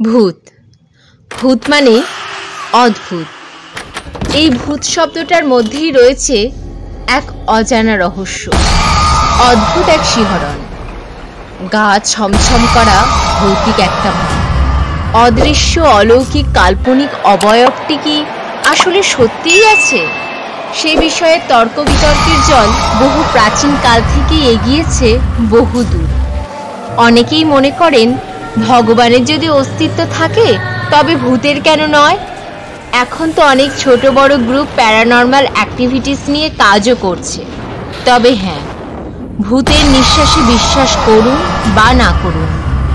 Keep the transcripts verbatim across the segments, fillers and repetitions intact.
ভূত ভূত মানে অদ্ভুত। এই ভূত শব্দটার মধ্যেই রয়েছে এক অজানা রহস্য, অদ্ভুত এক শিহরণ, গা ছমছম করা ভৌতিক একটা ভাব। অদৃশ্য অলৌকিক কাল্পনিক অবয়বটি কি আসলে সত্যিই আছে? সে বিষয়ে তর্ক বিতর্কের জল বহু প্রাচীন কাল থেকেই এগিয়েছে বহু দূর। অনেকেই মনে করেন ভগবানের যদি অস্তিত্ব থাকে তবে ভূতের কেন নয়? এখন তো অনেক ছোট বড় গ্রুপ প্যারানর্মাল অ্যাক্টিভিটিস নিয়ে কাজও করছে। তবে হ্যাঁ, ভূতের নিঃশ্বাসে বিশ্বাস করুন বা না করুন,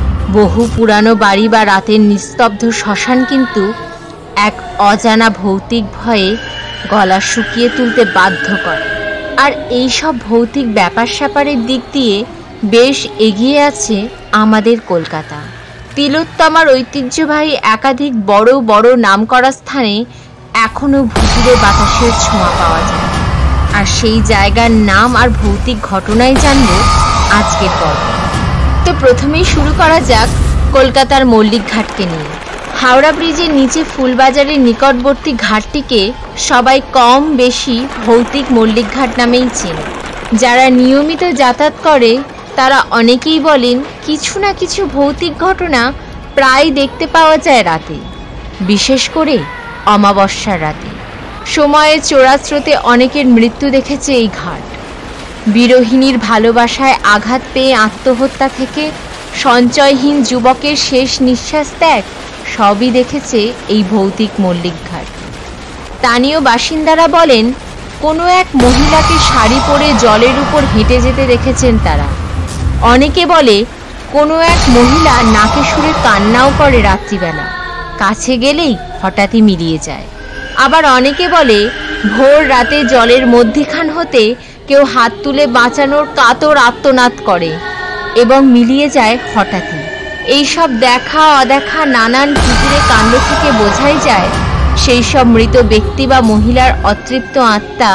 বহু পুরানো বাড়ি বা রাতের নিস্তব্ধ শ্মশান কিন্তু এক অজানা ভৌতিক ভয়ে গলা শুকিয়ে তুলতে বাধ্য করে। আর এইসব ভৌতিক ব্যাপার স্যাপারের দিক দিয়ে বেশ এগিয়ে আছে আমাদের কলকাতা। তিলোত্তমার ঐতিহ্যবাহী একাধিক বড় বড় নামকরা স্থানে এখনও ভূতুড়ে বাতাসের ছোঁয়া পাওয়া যায়। আর সেই জায়গার নাম আর ভৌতিক ঘটনাই জানবো আজকের পর্ব। তো প্রথমেই শুরু করা যাক কলকাতার মল্লিক ঘাটকে নিয়ে। হাওড়া ব্রিজের নিচে ফুলবাজারের নিকটবর্তী ঘাটটিকে সবাই কম বেশি ভৌতিক মল্লিক ঘাট নামেই চেনে। যারা নিয়মিত যাতায়াত করে তারা অনেকেই বলেন কিছু না কিছু ভৌতিক ঘটনা প্রায় দেখতে পাওয়া যায় রাতে, বিশেষ করে অমাবস্যার রাতে। সময়ের চোরাস্রোতে অনেকের মৃত্যু দেখেছে এই ঘাট। বিরোহিণীর ভালোবাসায় আঘাত পেয়ে আত্মহত্যা থেকে সঞ্চয়হীন যুবকের শেষ নিঃশ্বাস ত্যাগ সবই দেখেছে এই ভৌতিক মল্লিক ঘাট। স্থানীয় বাসিন্দারা বলেন কোনো এক মহিলাকে শাড়ি পরে জলের উপর হেঁটে যেতে দেখেছেন তারা। অনেকে বলে কোনো এক মহিলা নাকে সুরে কান্নাও করে রাত্রিবেলা, কাছে গেলেই হঠাৎই মিলিয়ে যায়। আবার অনেকে বলে ভোর রাতে জলের মধ্যিখান হতে কেউ হাত তুলে বাঁচানোর কাতর আর্তনাদ করে এবং মিলিয়ে যায় হঠাৎই। এইসব দেখা অদেখা নানান ভুতুড়ে কাণ্ড থেকে বোঝাই যায় সেই সব মৃত ব্যক্তি বা মহিলার অতৃপ্ত আত্মা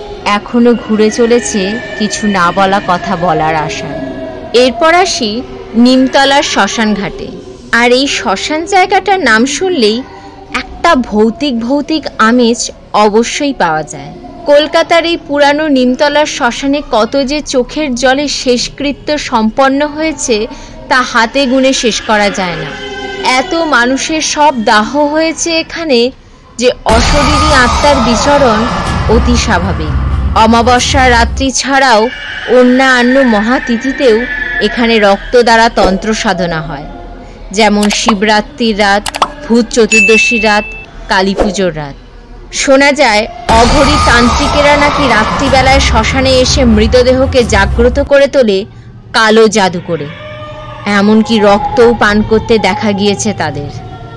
এখনো ঘুরে চলেছে কিছু না বলা কথা বলার আশায়। এরপর আসি নিমতলার শ্মশান ঘাটে। আর এই শ্মশান জায়গাটার নাম শুনলেই একটা ভৌতিক ভৌতিক আমেজ অবশ্যই পাওয়া যায়। কলকাতার এই পুরানো নিমতলার শ্মশানে কত যে চোখের জলে শেষকৃত্য সম্পন্ন হয়েছে তা হাতে গুনে শেষ করা যায় না। এত মানুষের সব দাহ হয়েছে এখানে যে অশরীরী আত্মার বিচরণ অতি স্বাভাবিক। অমাবস্যার রাত্রি ছাড়াও অন্যান্য মহাতিথিতেও এখানে রক্ত দ্বারা তন্ত্র সাধনা হয়, যেমন শিবরাত্রির রাত, ভূত চতুর্দশীর রাত, কালী পুজোর রাত। শোনা যায় অঘরী তান্ত্রিকেরা নাকি রাত্রিবেলায় শ্মশানে এসে মৃতদেহকে জাগ্রত করে তোলে কালো জাদু করে, এমনকি রক্তও পান করতে দেখা গিয়েছে তাদের।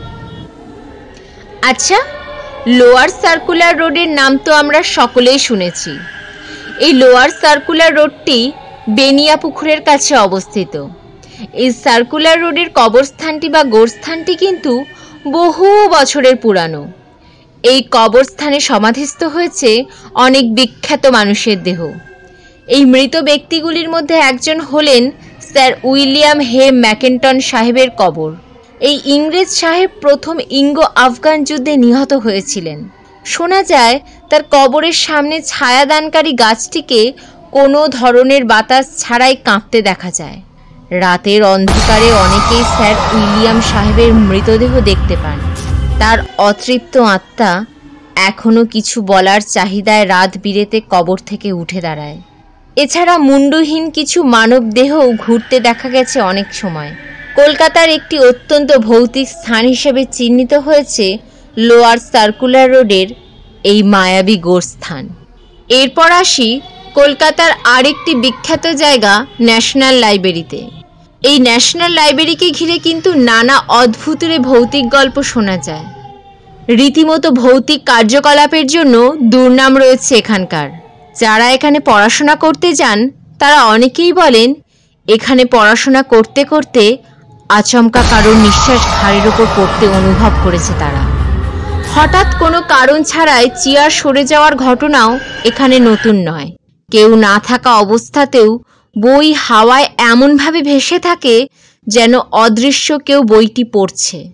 আচ্ছা, লোয়ার সার্কুলার রোডের নাম তো আমরা সকলেই শুনেছি। এই লোয়ার সার্কুলার রোডটি বেনিয়া পুকুরের কাছে অবস্থিত। এই সার্কুলার রোডের কবরস্থানটি বা গোরস্থানটি কিন্তু বহু বছরের পুরানো। এই কবরস্থানে সমাধিস্থ হয়েছে অনেক বিখ্যাত মানুষের দেহ। এই মৃত ব্যক্তিগুলির মধ্যে একজন হলেন স্যার উইলিয়াম হে ম্যাকেন্টন সাহেবের কবর। এই ইংরেজ সাহেব প্রথম ইঙ্গো আফগান যুদ্ধে নিহত হয়েছিলেন। শোনা যায় তার কবরের সামনে ছায়াদানকারী গাছটিকে কোনো ধরনের বাতাস ছাড়াই কাঁপতে দেখা যায়। রাতের অন্ধকারে অনেকেই স্যার উইলিয়াম সাহেবের মৃতদেহ দেখতে পান। তার অতৃপ্ত আত্মা এখনো কিছু বলার চাহিদায় রাত বিরেতে কবর থেকে উঠে দাঁড়ায়। এছাড়া মুন্ডুহীন কিছু মানব দেহও ঘুরতে দেখা গেছে অনেক সময়। কলকাতার একটি অত্যন্ত ভৌতিক স্থান হিসেবে চিহ্নিত হয়েছে লোয়ার সার্কুলার রোডের এই মায়াবী গোরস্থান। এরপর আসি কলকাতার আরেকটি বিখ্যাত জায়গা ন্যাশনাল লাইব্রেরিতে। এই ন্যাশনাল লাইব্রেরিকে ঘিরে কিন্তু নানা অদ্ভুতরে ভৌতিক গল্প শোনা যায়। রীতিমতো ভৌতিক কার্যকলাপের জন্য দুর্নাম রয়েছে এখানকার। যারা এখানে পড়াশোনা করতে যান তারা অনেকেই বলেন এখানে পড়াশোনা করতে করতে আচমকা কারোর নিঃশ্বাস ঘাড়ের ওপর পড়তে অনুভব করেছে তারা। হঠাৎ কোনো কারণ ছাড়াই চেয়ার সরে যাওয়ার ঘটনাও এখানে নতুন নয়। কেউ না থাকা অবস্থাতেও বই হাওয়ায় এমনভাবে ভেসে থাকে যেন অদৃশ্য কেউ বইটি পড়ছে।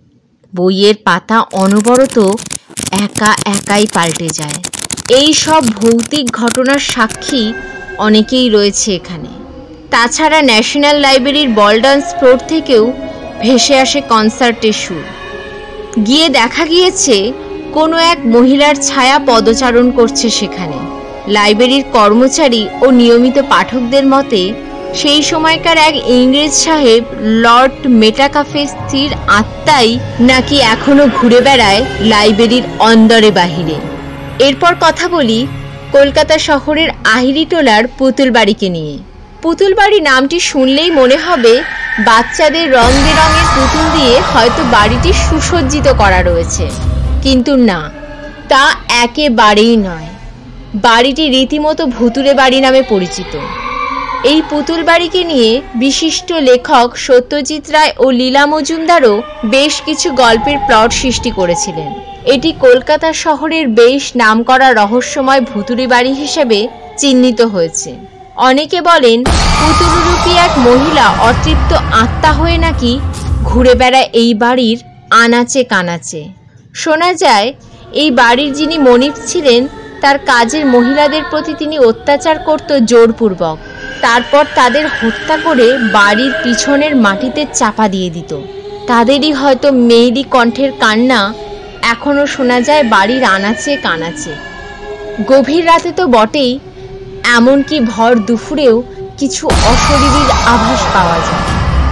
বইয়ের পাতা অনবরত একা একাই পাল্টে যায়। এই সব ভৌতিক ঘটনার সাক্ষী অনেকেই রয়েছে এখানে। তাছাড়া ন্যাশনাল লাইব্রেরির বল ডান্স ফ্লোর থেকেও ভেসে আসে কনসার্টের সুর। গিয়ে দেখা গিয়েছে কোনো এক মহিলার ছায়া পদচারণ করছে সেখানে। লাইব্রেরির কর্মচারী ও নিয়মিত পাঠকদের মতে সেই সময়কার এক ইংরেজ সাহেব লর্ড মেটাকাফে স্থির আত্মাই নাকি এখনো ঘুরে বেড়ায় লাইব্রেরির অন্দরে বাহিরে। এরপর কথা বলি কলকাতা শহরের আহিরিটোলার পুতুল বাড়িকে নিয়ে। পুতুল বাড়ি নামটি শুনলেই মনে হবে বাচ্চাদের রং বেরঙের পুতুল দিয়ে হয়তো বাড়িটি সুসজ্জিত করা রয়েছে, কিন্তু না, তা একেবারেই নয়। বাড়িটি রীতিমতো ভুতুড়ে বাড়ি নামে পরিচিত। এই পুতুল বাড়িকে নিয়ে বিশিষ্ট লেখক সত্যজিৎ রায় ও লীলা মজুমদারও বেশ কিছু গল্পের প্লট সৃষ্টি করেছিলেন। এটি কলকাতা শহরের বেশ নামকরা রহস্যময় ভুতুড়ে বাড়ি হিসেবে চিহ্নিত হয়েছে। অনেকে বলেন পুতুলরূপী এক মহিলা অতৃপ্ত আত্মা হয়ে নাকি ঘুরে বেড়ায় এই বাড়ির আনাচে কানাচে। শোনা যায় এই বাড়ির যিনি মনিব ছিলেন তার কাজের মহিলাদের প্রতি তিনি অত্যাচার করত জোরপূর্বক, তারপর তাদের হত্যা করে বাড়ির পিছনের মাটিতে চাপা দিয়ে দিত। তাদেরই হয়তো মেয়েলি কণ্ঠের কান্না এখনো শোনা যায় বাড়ির আনাচে কানাচে। গভীর রাতে তো বটেই, এমনকি ভর দুপুরেও কিছু অশরীরীর আভাস পাওয়া যায়।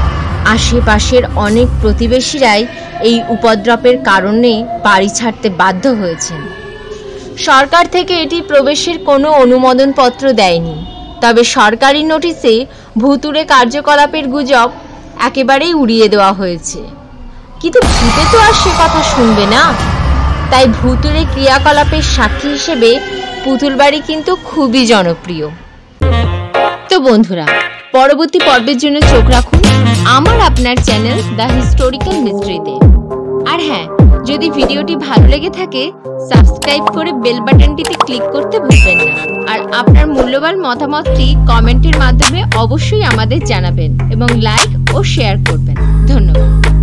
আশেপাশের অনেক প্রতিবেশীরাই এই উপদ্রবের কারণে বাড়ি ছাড়তে বাধ্য হয়েছেন। সরকার থেকে এটি প্রবেশের কোনো অনুমোদনপত্র দেয়নি, তবে সরকারি নোটিশে ভুতুড়ে কার্যকলাপের গুজব একেবারেই উড়িয়ে দেওয়া হয়েছে। কিন্তু ভূতে তো আর সে কথা শুনবে না, তাই ভুতুড়ে ক্রিয়াকলাপের সাক্ষী হিসেবে পুতুল বাড়ি কিন্তু খুবই জনপ্রিয়। তো বন্ধুরা, পরবর্তী পর্বের জন্য চোখ রাখুন আমার আপনার চ্যানেল দ্য হিস্টোরিক্যাল মিস্ট্রিতে। আর হ্যাঁ, যদি ভিডিওটি ভালো লেগে থাকে সাবস্ক্রাইব করে বেল বাটনটিতে ক্লিক করতে ভুলবেন না। আর আপনার মূল্যবান মতামতটি কমেন্টের মাধ্যমে অবশ্যই আমাদের জানাবেন এবং লাইক ও শেয়ার করবেন। ধন্যবাদ।